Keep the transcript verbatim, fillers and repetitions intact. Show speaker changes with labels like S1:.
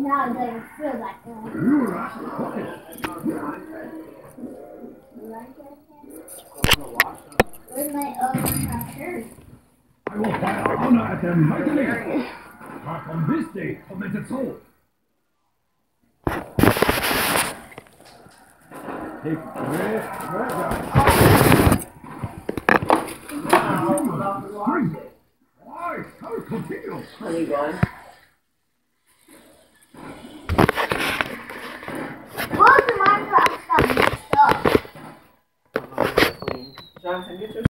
S1: Now it doesn't feel like one. Where's my other shirt?
S2: I will fire honor at them mightily. But on this day, tormented soul. Take great treasure. Why? How it continues?
S3: Honey bun.
S1: All the Minecraft stuff mixed up.
S3: Jonathan, get your